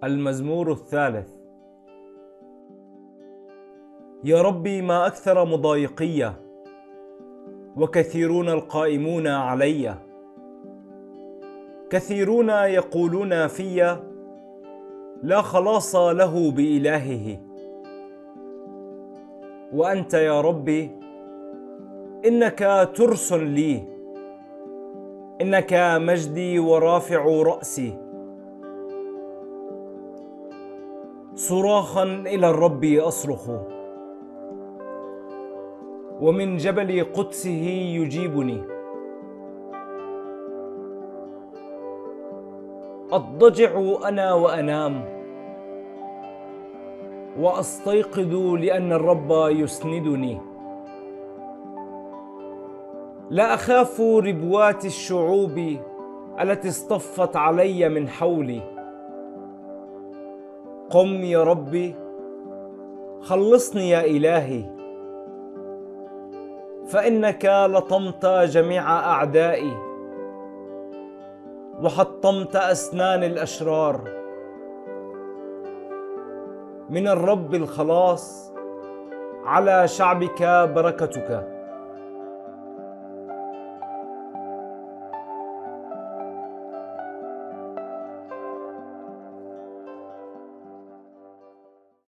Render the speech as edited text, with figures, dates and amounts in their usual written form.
المزمور الثالث. يا ربي ما أكثر مضايقي، وكثيرون القائمون علي. كثيرون يقولون في لا خلاص له بإلهه. وأنت يا ربي إنك ترس لي، إنك مجدي ورافع رأسي. صراخا إلى الرب أصرخ، ومن جبل قدسه يجيبني. أضطجع أنا وأنام، وأستيقظ لأن الرب يسندني. لا أخاف ربوات الشعوب التي اصطفت علي من حولي. قم يا ربي، خلصني يا إلهي، فإنك لطمت جميع أعدائي، وحطمت أسنان الأشرار. من الرب الخلاص، على شعبك بركتك.